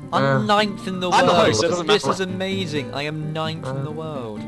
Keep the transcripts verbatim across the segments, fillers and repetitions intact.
I'm Uh, ninth in the I'm world. the host, so it doesn't This matter. is amazing. I am ninth Uh, in the world.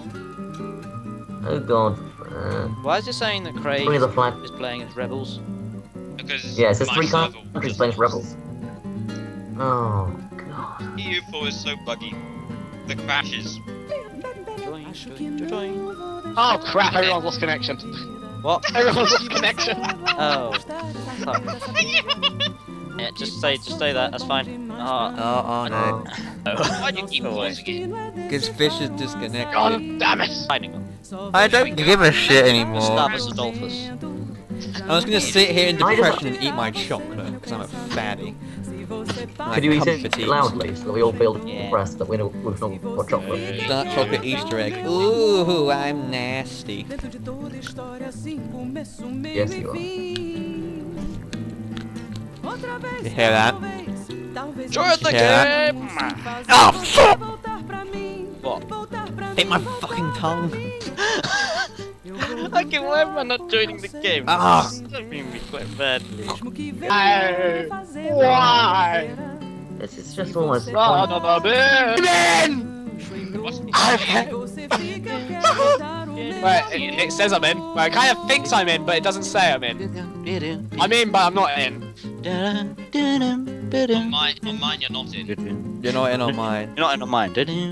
Oh god. Uh, Why is it saying that Craig Bring the flag. is playing as rebels? Because yeah, it says my three server countries doesn't playing as work. rebels. Oh god. E U four is so buggy. The crashes. Join, join, join. Oh crap! Everyone's lost connection. What? Everyone's lost connection. Oh. Fuck. Yeah, just say, just say that. That's fine. Oh, Oh, oh no. Why do you keep pausing it? Because fish is disconnected. God damn it! Finding them. I don't give a shit anymore. Gustavus Adolphus. I was gonna sit here in I just- depression and eat my chocolate because I'm a fatty. My Could you eat comfort it eat. loudly so that we all feel Yeah. depressed that we know we've not got chocolate? Dark chocolate Easter egg. Ooh, I'm nasty. Yes, you are. You hear that? Join the Yeah. game! Oh, fuck! What? Hit my fucking tongue. Okay, why am I not joining the game? Ah. This is hurting me quite badly. Oh, why? This is just almost. Son of a bitch! I'm in! Wait, it, it says I'm in. Well, it kind of thinks I'm in, but it doesn't say I'm in. I'm in, but I'm not in. On mine, on mine you're not in. You're not in on mine. You're not in on mine.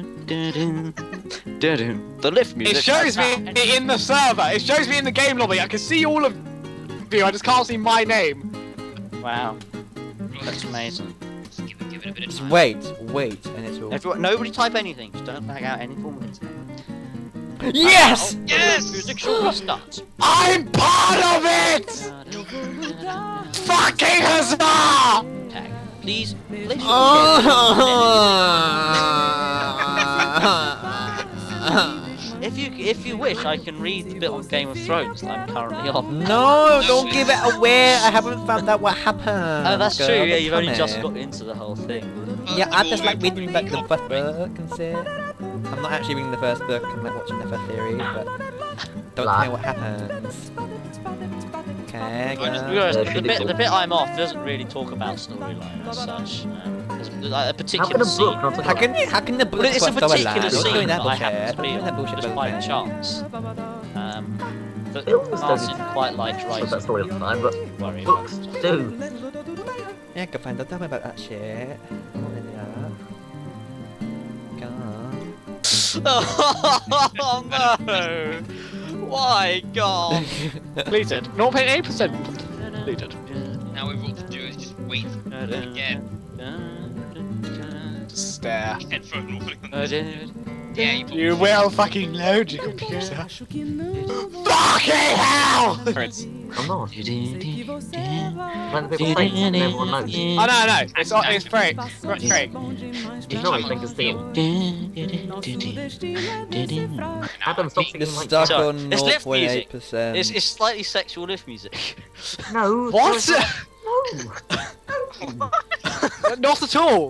The lift music. It shows me in the server. It shows me in the game lobby. I can see all of you. I just can't see my name. Wow. That's amazing. Just give it, give it a bit of Just time. wait, wait, and it's all. Everyone, nobody type anything. Just don't lag out any form of internet. Yes! Yes! Music should restart. I'm part of it! Fucking huzzah! Tag. Please, please. If you if you wish, I can read the bit on Game of Thrones that I'm currently on. No, don't give it away. I haven't found out what happened. Oh, that's girl, true. Yeah, but you've only come just here. got into the whole thing. Yeah, I'm just like reading back the first book and shit. I'm not actually reading the first book. I'm like watching the first series, but don't tell me what happens. Okay, To be go. honest, the bit the bit I'm off doesn't really talk about storyline as such. Um, there's like a How particular can a scene. book not talk How about can how can the book Well, it's a start particular Don't scene doing that that I happen bullshit. to be Don't do that on bullshit. just by man. chance. Um, that Films don't Martin quite liked Not writing. that story of the time, but Worry about books it. do. Yeah, go find out. Tell me about that shit. Oh no! Why, God? Completed. zero point eight percent completed. Now we've got to do is just wait again. Just stare. Headphone normally on this. Yeah, you You will fucking load your computer. Fucking hell! Prince. I'm not. When the people say it, everyone knows. Oh no, no, it's it's Craig. Craig. You know I think it's Steel. Adam, stop singing It's like stuck Sorry, on it's lift zero point eight music. percent. It's, it's slightly sexual lift music. No. What? No. Not at all.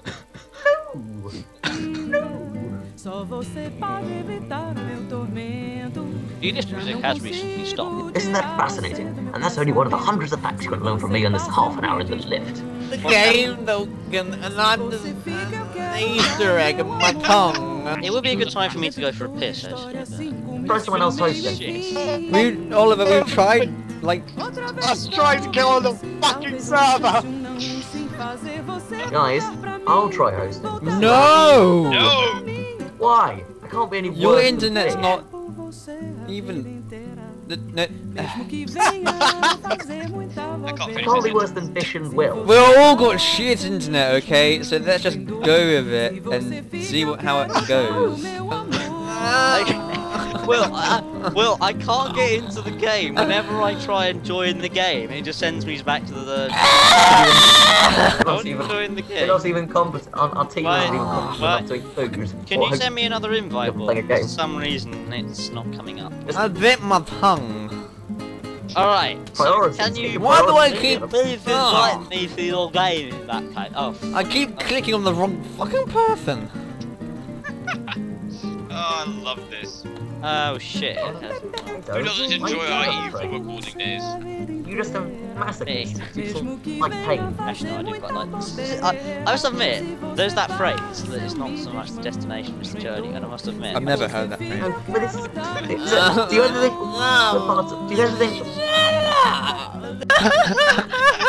The lift music has recently stopped. Isn't that fascinating? And that's only one of the hundreds of facts you can learn from me in this half an hour in the lift. The game, though, and not the Easter egg in my tongue. It would be a good time for me to go for a piss, actually. Try someone else hosting. Shit. We, Oliver, we've tried, like, I'm trying to get on the fucking server. Guys, I'll try hosting. no! No! Why? I can't be any worse Your than internet's this. not even. The, no, I can't It finish can't be this. worse than Fish and Will. we've all got shit internet, okay? So let's just go with it and see what, how it goes. Well, I, well, I can't get into the game. Whenever I try and join the game, it just sends me back to the. I We're not won't even, join the we're game. not even competent. Our, our team Why- isn't even competent why- enough to eat food. Can Or you send me another invite? You're Bob? playing a game. For some reason, it's not coming up. I bit my tongue. All right. So Priorities. can you? Why do I Priorities. keep- Please Oh. invite me to your game in that case. Oh. I keep clicking on the wrong fucking person. Oh, I love this. Oh shit. Hey, Who Doge, doesn't why enjoy you our doing E U four that, recording days? Frank? You just a masochist. Me. You sort of like pain. Actually, no, I do quite like this. I, I must admit, there's that phrase that it's not so much the destination, it's the journey, and I must admit. I've never heard that phrase. No, but this is. it's- Do you ever think? Do you ever think?